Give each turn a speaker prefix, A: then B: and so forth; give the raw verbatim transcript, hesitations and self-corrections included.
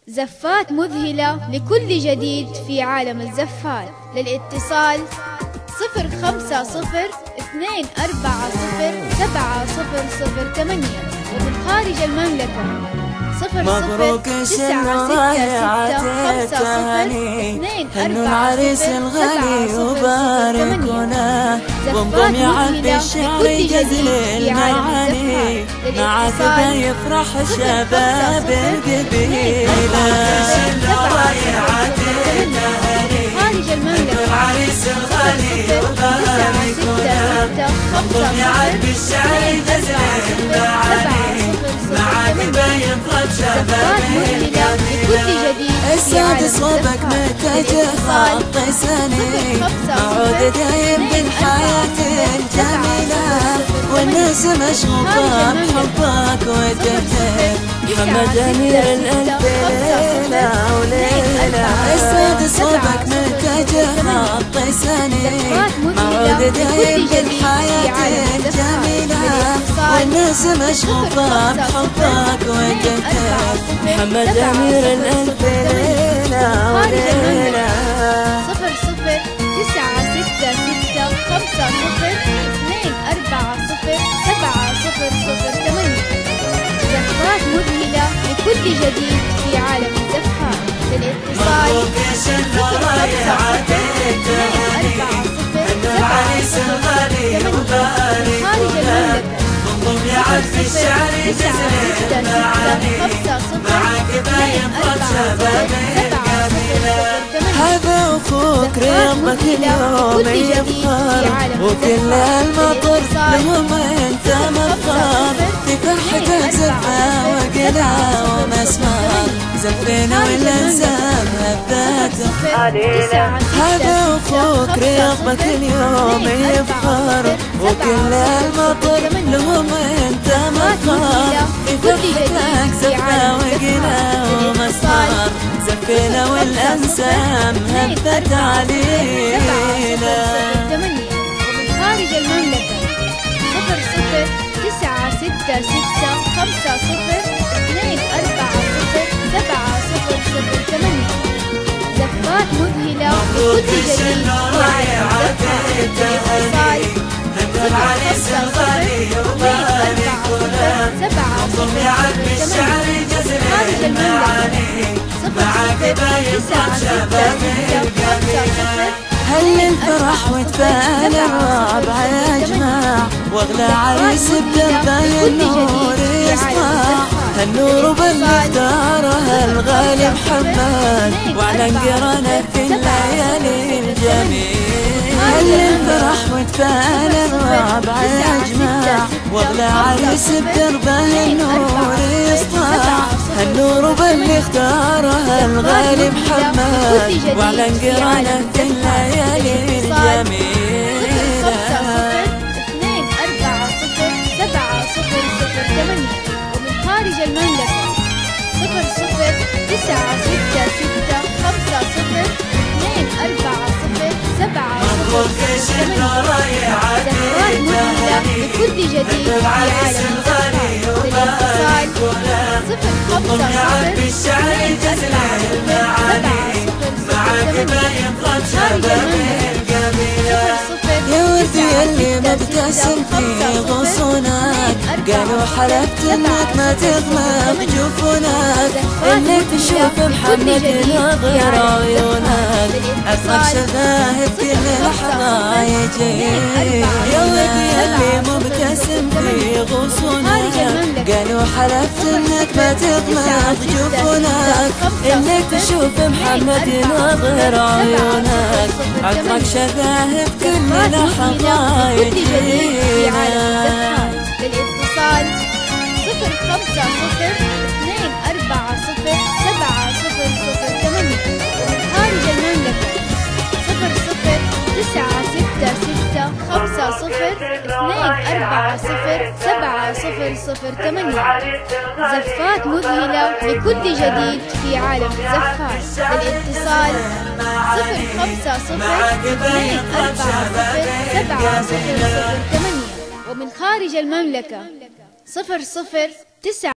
A: زفات مذهلة لكل جديد في عالم الزفات. للاتصال صفر خمسة صفر اثنين أربعة صفر سبعة صفر صفر ثمانية، ومن خارج المملكة صفر صفر تسعة ستة ستة خمسة صفر اثنين أربعة صفر سبعة صفر ثمانية.
B: وانضم يعبي الشعر يجزل المعاني، معك بيفرح شباب القبيلة.
A: خارج المملكة
B: العريس الغالي وباركونا، وانضم يعبي الشعر يجزل المعاني، معك بيفرح شباب القبيلة. السعد صوبك متجه خط سني، موعود دايم بالحياة الجميلة، والناس مشغوفة بحبك وجهك. محمد أمير الألف ليلة وليلة. السعد صوبك متجه خط سني، موعود دايم بالحياة الجميلة، والناس مشغوفة بحبك وجهك. محمد أمير الألف ليلة وليلة.
A: صفر صفر تسعة ستة ستة خمسة صفر اثنين أربعة صفر سبعة صفر صفر ثمانية. زفات مذهلة لكل جديد في عالم الزفات. للاتصال صفر خمسة صفر اثنين أربعة صفر سبعة صفر ثمانية. خارج المملكة
B: انضم يعبي الشعر يجزل المعاني، معك بيفرح شباب القبيلة. هذا اخوك رياضك اليوم يفخر، وكل المطر لهم انت مفخر، في فرحتك زفة وقلا ومسمار، زفنا والانسام هبات علينا. هذا اخوك رياضك اليوم يفخر، وكل المطر لهم انت مفخر، في فرحتك زفة وقلا ومسمار، زفنا والأنسام هبت علينا.
A: ومن خارج المملكة صفر صفر تسعة ستة ستة خمسة صفر اثنين أربعة صفر سبعة صفر صفر ثمانية. زفات مذهلة لكل جديد في عالم الزفات.
B: العريس الغالي وباركونا، انضم يعبي الشعر يجزل المعاني، معك بيفرح شباب القبيلة. هل الفرح وتفال الرابع يا جماعة، واغلى عريس بدربه النور يسطع، هالنور بالمختاره الغالي محمد، وعلى انقرنا في الليالي الجميل. هل الفرح وتفال الرابع يا جماعة، واغلى عريس بدربه النور يسطع، هالنور باللي اختاره الغالي محمد، وعلى انقرنا في الليالي الجميلة.
A: اثنين أربعة صفر سبعة صفر صفر ثمانية. ومن خارج المملكة صفر صفر تسعة ستة ستة خمسة صفر اثنين أربعة صفر سبعة صفر ثمانية. زفات مذهلة لكل جديد في عالم الزفات. للاتصال صفر خمسة صفر اثنين أربعة صفر سبعة صفر صفر ثمانية.
B: يا ودي اللي مبتسم في غصونك، قالوا حلفت انك ما تغمض جفونك، انك تشوف محمد ناظر عيونك، اصغر شفاهف كل لحظة يجي. يا ودي اللي مبتسم في غصونك، قالوا حلفت انك ما تغمض جفونك، انك تشوف محمد ناظر عيونك، عطرك شفاهف كل لحظة يجينا.
A: للاتصال صفر خمسة صفر اثنين أربعة صفر سبعة صفر صفر ثمانية. ومن خارج المملكة صفر صفر تسعة ستة ستة خمسة صفر اثنين أربعة صفر سبعة صفر صفر ثمانية. زفات مذهلة لكل جديد في عالم الزفات. للاتصال صفر خمسة صفر اثنين أربعة صفر سبعة صفر صفر ثمانية. ومن خارج المملكة صفر صفر تسعة